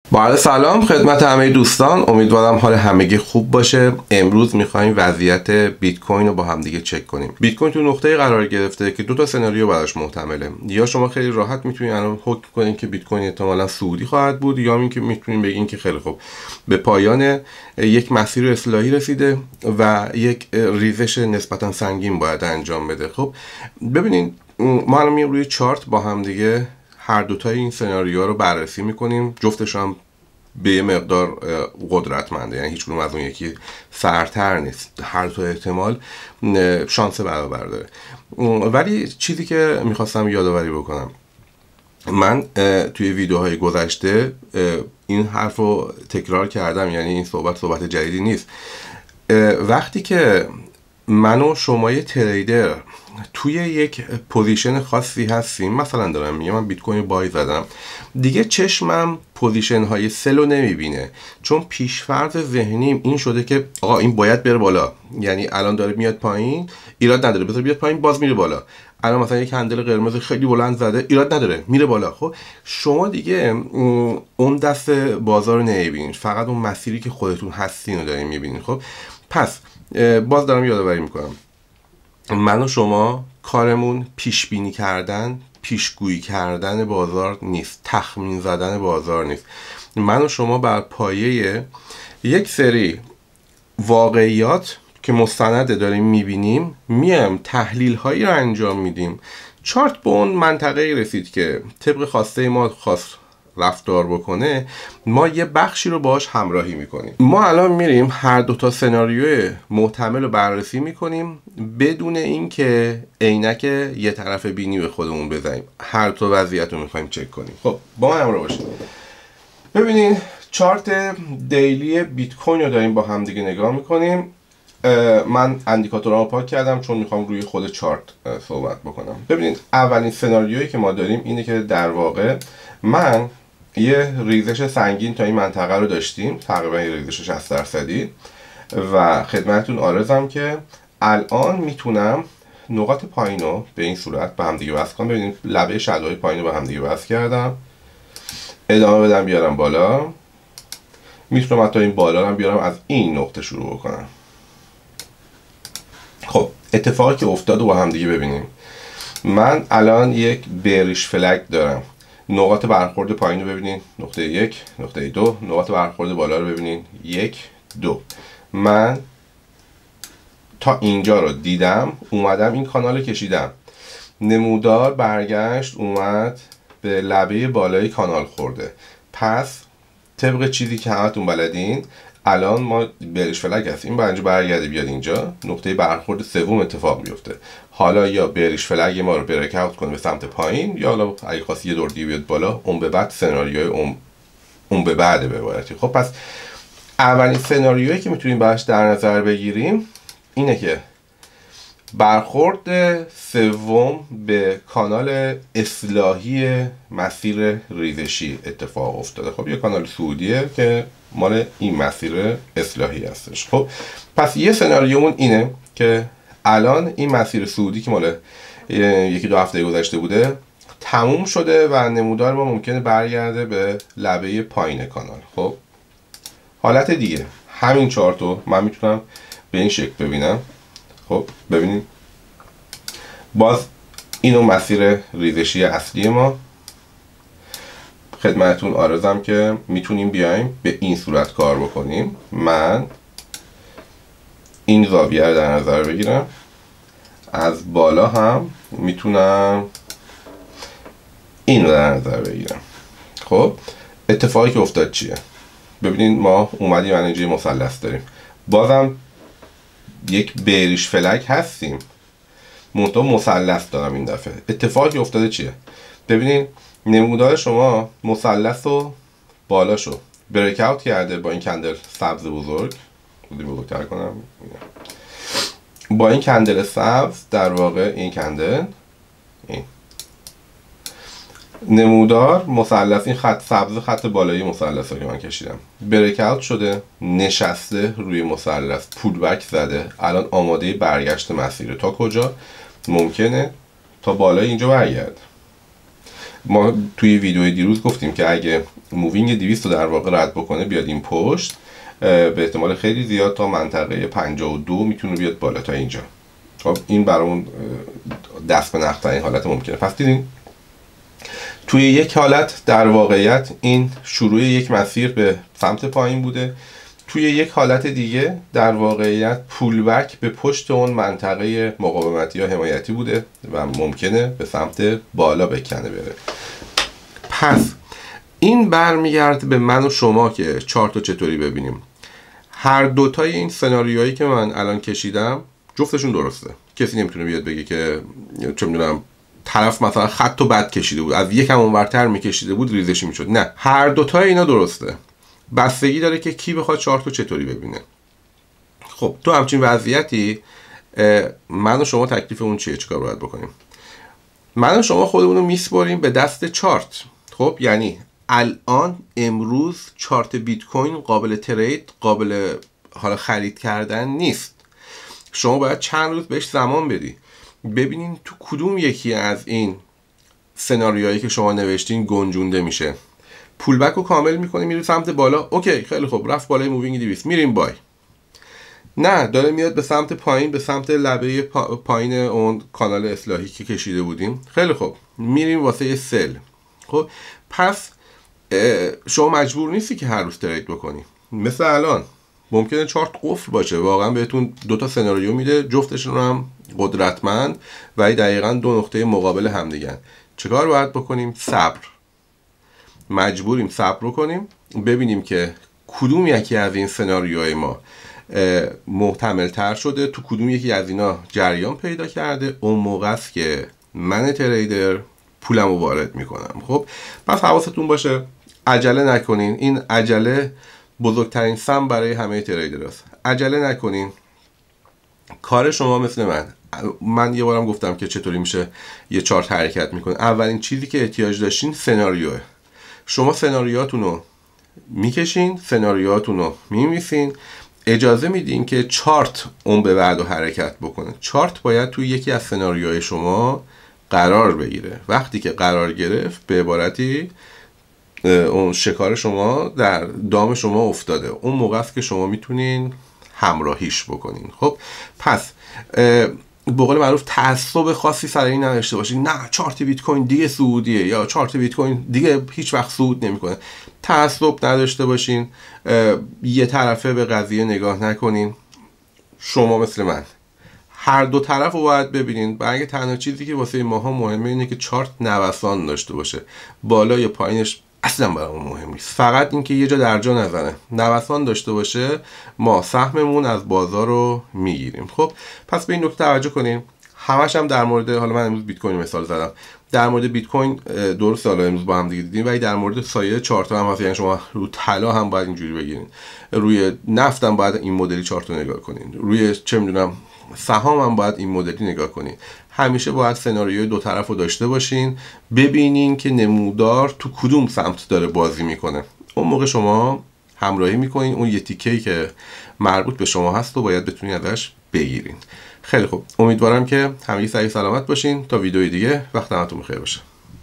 با عرض سلام خدمت همه دوستان، امیدوارم حال همگی خوب باشه. امروز میخوایم وضعیت بیت کوین رو با هم دیگه چک کنیم. بیت کوین تو نقطه‌ای قرار گرفته که دو تا سناریو براش محتمله. یا شما خیلی راحت میتونید الان حکم کنید که بیت کوین احتمالاً صعودی خواهد بود، یا اینکه میتونید بگین که خیلی خوب به پایان یک مسیر اصلاحی رسیده و یک ریزش نسبتاً سنگین باید انجام بده. خب ببینید، ما الان روی چارت با هم دیگه هر دوتای این سناریوها رو بررسی میکنیم. جفتش هم به یه مقدار قدرتمنده، یعنی هیچ کدوم از اون یکی سرتر نیست، هر دو احتمال شانس برابر داره. ولی چیزی که میخواستم یادآوری بکنم، من توی ویدیوهای گذشته این حرف رو تکرار کردم، یعنی این صحبت جدیدی نیست. وقتی که من و شما یه تریدر توی یک پوزیشن خاصی هستیم، مثلا دارم میگم من بیت کوین بای زدم، دیگه چشمم پوزیشن های سل رو نمیبینه، چون پیشفرض ذهنیم این شده که آقا این باید بره بالا، یعنی الان داره میاد پایین، ایراد نداره بذار بیاد پایین، باز میره بالا. الان مثلا یک کندل قرمز خیلی بلند زده، ایراد نداره میره بالا. خب شما دیگه اون دست بازار رو نمیبینید، فقط اون مسیری که خودتون هستین رو دارین میبینید. خب پس باز دارم یادآوری میکنم، من و شما کارمون پیش بینی کردن، پیشگویی کردن بازار نیست، تخمین زدن بازار نیست. من و شما بر پایه یک سری واقعیات که مستنده داریم میبینیم، میایم تحلیل هایی رو انجام میدیم. چارت به اون منطقه رسید که طبق خواسته ما خواست رفتار بکنه، ما یه بخشی رو باش همراهی میکنیم. ما الان میریم هر دوتا سناریوی محتمل رو بررسی میکنیم بدون اینکه عینک یه طرف بینی به خودمون بزنیم. هر دو وضعیت رو میخوایم چک کنیم. خب با من همراه باشید. ببینید چارت دیلی بیت کوین رو داریم با هم دیگه نگاه میکنیم. من اندیکاتورامو پاک کردم چون میخوام روی خود چارت صحبت بکنم. ببینید اولین سناریویی که ما داریم اینه که در واقع من یه ریزش سنگین تا این منطقه رو داشتیم، تقریبا یه ریزش 60% و خدمتتون عرضم که الان میتونم نقاط پایین رو به این صورت به هم دیگه وصل کنم. ببینید لبه شلوای پایین رو به هم دیگه وصل کردم، ادامه بدم بیارم بالا، میتونم حتی این بالا رو بیارم از این نقطه شروع بکنم. خب اتفاقی که افتاد رو با هم دیگه ببینیم. من الان یک بیریش فلگ دارم، نقاط برخورد پایین رو ببینید، نقطه 1 نقطه 2، نقاط برخورد بالا رو ببینید 1 2. من تا اینجا رو دیدم، اومدم این کانال رو کشیدم، نمودار برگشت اومد به لبه بالای کانال خورده. پس طبق چیزی که همتون بلدین الان ما بیریش فلگ هستیم، باید برگرده بیاد اینجا، نقطه برخورد سوم اتفاق بیفته. حالا یا بیریش فلگ ما رو بریک اوت کنه به سمت پایین، یا حالا اگه خواستی یه دور دیگه بیاد بالا، اون به بعد سناریوی اون به بعد به عبارتی. خب پس اولین سناریویی که میتونیم براش در نظر بگیریم اینه که برخورد سوم به کانال اصلاحی مسیر ریزشی اتفاق افتاده. خب یه کانال صعودیه که مال این مسیر اصلاحی هستش. خب پس یه سناریومون اینه که الان این مسیر صعودی که مال یکی دو هفته گذشته بوده تموم شده و نمودار ما ممکنه برگرده به لبه پایین کانال. خب حالت دیگه همین چارت رو من میتونم به این شکل ببینم. خب ببینید باز اینو مسیر ریزشی اصلی ما. خدمتتون عرضم که میتونیم بیایم به این صورت کار بکنیم. من این زاویه رو در نظر بگیرم، از بالا هم میتونم این رو در نظر بگیرم. خب اتفاقی که افتاد چیه؟ ببینید ما اومدیم الان اینجا مثلث داریم، بازم یک بیریش فلگ هستیم، منتها مثلث دارم این دفعه. اتفاقی که افتاده چیه؟ ببینید نمودار شما مثلث رو بالاشو بریک اوت کرده با این کندل سبز بزرگ، بزرگتر کنم، با این کندل سبز در واقع این کندل این نمودار مثلث، این خط سبز خط بالایی مثلث رو که من کشیدم بریک اوت شده، نشسته روی مثلث، پول بک زده، الان آماده برگشت مسیره. تا کجا؟ ممکنه تا بالای اینجا برگرد. ما توی ویدیوی دیروز گفتیم که اگه مووینگ 200 رو در واقع رد بکنه بیاد این پشت، به احتمال خیلی زیاد تا منطقه 52 میتونه بیاد بالا تا اینجا. خب این برامون دست به نقد این حالت ممکنه. پس دیدین توی یک حالت در واقعیت این شروع یک مسیر به سمت پایین بوده، توی یک حالت دیگه در واقعیت پولبک به پشت اون منطقه مقاومتی یا حمایتی بوده و ممکنه به سمت بالا بکنه بره. پس این برمیگرده به من و شما که چارت رو چطوری ببینیم. هر دوتای این سناریوهایی که من الان کشیدم جفتشون درسته. کسی نمیتونه بیاد بگه که چه میدونم طرف مثلا خط و بد کشیده بود، از یکم اونورتر میکشیده بود ریزشی میشد. نه، هر دوتای اینا درسته. بستگی داره که کی بخواد چارت رو چطوری ببینه. خب تو همچین وضعیتی من و شما تکلیف اون چیه؟ چیکار باید بکنیم؟ من و شما خودمون رو میسپاریم به دست چارت. خب یعنی الان امروز چارت بیت کوین قابل ترید، قابل حالا خرید کردن نیست. شما باید چند روز بهش زمان بدی، ببینین تو کدوم یکی از این سناریوهایی که شما نوشتین گنجونده میشه. پولبک رو کامل میکنه میره سمت بالا، اوکی خیلی خوب، رفت بالای مووینگ 200 میریم بای. نه، داره میاد به سمت پایین، به سمت لبه پایین اون کانال اصلاحی که کشیده بودیم، خیلی خوب میریم واسه سل. خب پس شما مجبور نیستی که هر روز ترید بکنی. مثل الان ممکنه چارت قفل باشه، واقعا بهتون دوتا سناریو میده، جفتشون هم قدرتمند و دقیقاً دو نقطه مقابل همدیگن. چیکار باید بکنیم؟ صبر. مجبوریم صبر کنیم، ببینیم که کدوم یکی از این سناریوهای ما محتمل تر شده، تو کدوم یکی از اینا جریان پیدا کرده، اون موقع است که من تریدر پولمو وارد میکنم. خب پس حواستون باشه عجله نکنین. این عجله بزرگترین سم برای همه تریدر است. عجله نکنین. کار شما مثل من یه بارم گفتم که چطوری میشه یه چارت حرکت میکنه. اولین چیزی که احتیاج داشتین سناریوه. شما سناریوهاتون رو میکشین، سناریوهاتون رو میمیسین، اجازه میدین که چارت اون به بعد حرکت بکنه. چارت باید توی یکی از سناریوهای شما قرار بگیره. وقتی که قرار گرفت به عبارتی اون شکار شما در دام شما افتاده، اون موقع است که شما میتونین همراهیش بکنین. خب پس به قول معروف تعصب خاصی سر این نداشته باشین، نه چارت بیت کوین دیگه صعودیه یا چارت بیت کوین دیگه هیچ وقت صعود نمیکنه. تعصب نداشته باشین، یه طرفه به قضیه نگاه نکنین. شما مثل من هر دو طرف رو باید ببینین. برای تنها چیزی که واسه ماها مهمه اینه که چارت نوسان داشته باشه، بالا یا پایینش اصلا برامون مهم نیست، فقط اینکه یه جا در جا نزنه، نوسان داشته باشه، ما سهممون از بازار رو میگیریم. خب پس به این نکته توجه کنیم. همش هم در مورد، حالا من امروز بیت کوین مثال زدم، در مورد بیت کوین درست حالا امروز با هم دیگه دیدیم، ولی در مورد سایر چارت هم هست. یعنی شما رو طلا هم باید اینجوری بگیرین، روی نفت هم باید این مدلی چارت رو نگاه کنین، روی چه میدونم سهام هم باید این مدلی نگاه کنین. همیشه باید سناریوی دو طرف رو داشته باشین، ببینین که نمودار تو کدوم سمت داره بازی میکنه. اون موقع شما همراهی میکنین، اون یه تیکه‌ای که مربوط به شما هست و باید بتونین ازش بگیرین. خیلی خوب، امیدوارم که همگی سعی سلامت باشین. تا ویدیوی دیگه، وقت همتون بخیر باشه.